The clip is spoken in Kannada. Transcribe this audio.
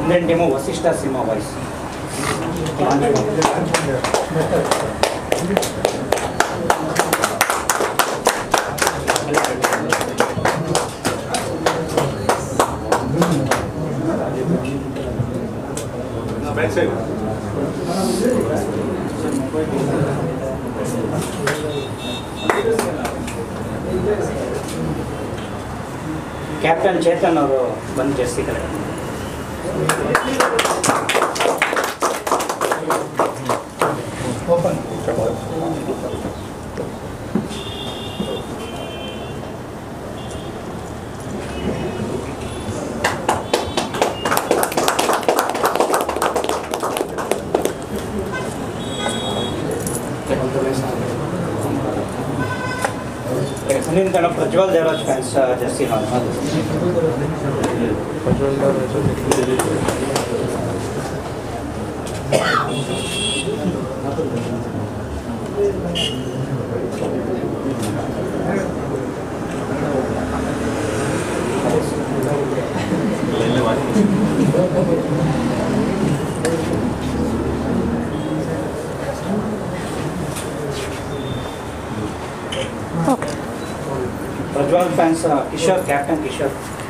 Indian team Vasishta Simha voice. Back side captain Chetan ಅವರು ಬಂದು ಜರ್ಸಿ ಕಡೆ. ಓಪನ್ ಸುನೀಲ್ ಕಣ Prajwal Devaraj fans jersey Prajwal fans Kishore, captain Kishore.